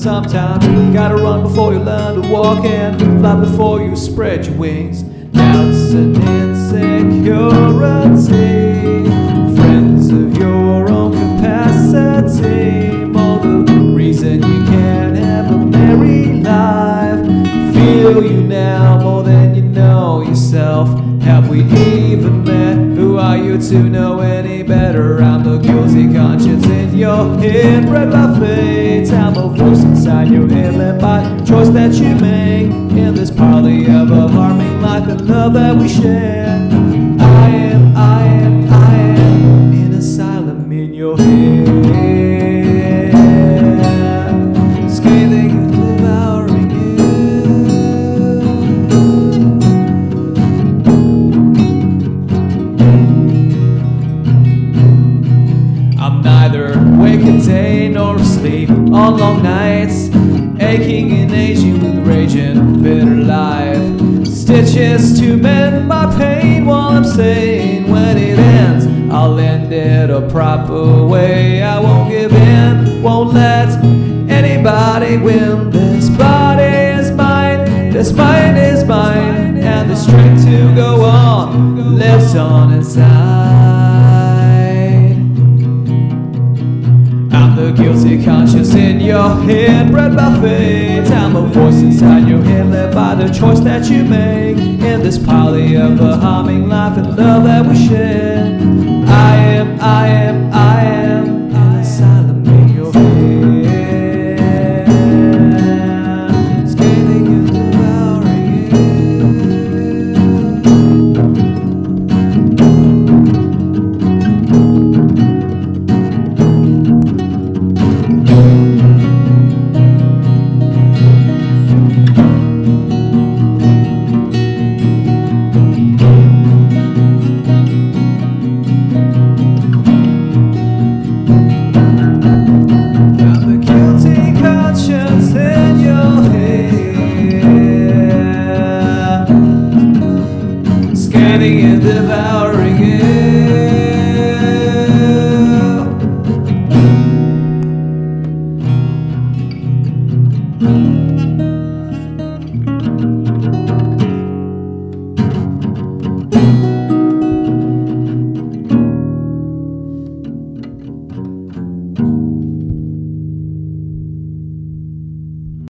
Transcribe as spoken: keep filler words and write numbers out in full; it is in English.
sometimes you gotta run before you learn to walk, and fly before you spread your wings. Doubts and insecurity, friends of your own capacity, more the reason you can't have a merry life. Feel you now more than you know yourself. Have we even met? Who are you to know any better? I'm the guilty conscience in your head, bred by fate. I'm a voice inside your head, led by the choice that you make in this parley of a harming life and love that we share. I am, I am, I am in asylum in your head, scathing and devouring you. I'm neither awake a day nor asleep on long nights, aching and aging with raging bitter life. Stitches to mend my pain while I'm sane. When it ends, I'll end it a proper way. I won't give in, won't let anybody win. This body is mine, this mind is mine, and the strength to go on lives on inside. I'm the guilty conscience in your head, bred by fate. I'm a voice inside your head, led by the choice that you make in this parley of a harming life and love that we share.